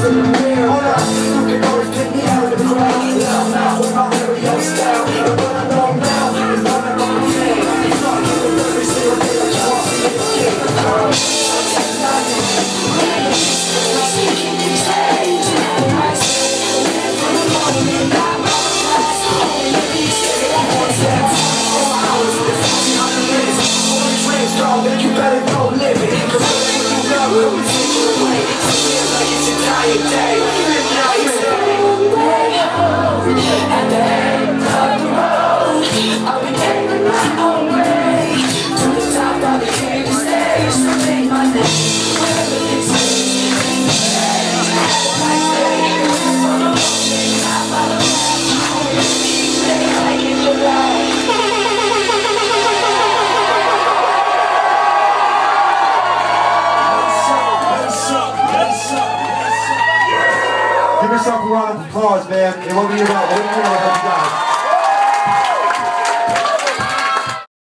spinning wheel. Hold up, you can always pick me out of the crowd. Loud mouth with my radio style. And what I know now is not like I'm a fan. It's not giving every single day I just want to see it again. You better go live it, cause when you love it, we take you away. Feel like it's your dying day. Midnight is way home. At the end of the road, I'll be taking my own way to the top of the king stage to make my name wherever this is. I say, follow me, I follow me. Stay like in the light. Give yourself a round of applause, man. It won't be about what you guys.